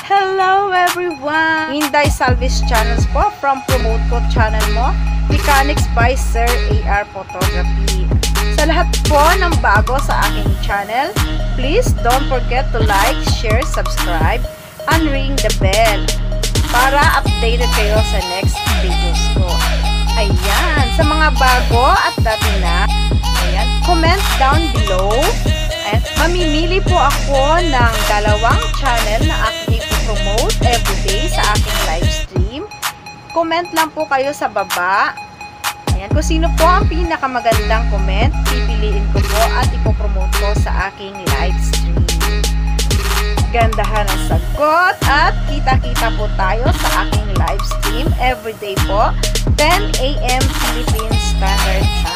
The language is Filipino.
Hello everyone! Inday Salvis Channels po from Promote Ko channel mo, Mechanics by Sir AR Photography. Sa lahat po ng bago sa aking channel, please don't forget to like, share, subscribe, and ring the bell para updated kayo sa next videos ko. Ayan, sa mga bago at dati na, ayan, comment down below. Ayan, mamimili po ako ng dalawang channel na aking i-promote everyday sa aking live stream. Comment lang po kayo sa baba. Ayan, kung sino po ang pinakamagandang comment, pipiliin ko po at ipopromote ko sa aking live stream. Gandahan ang sagot at kita-kita po tayo sa aking live stream everyday po, 10 AM Philippine Standard Time.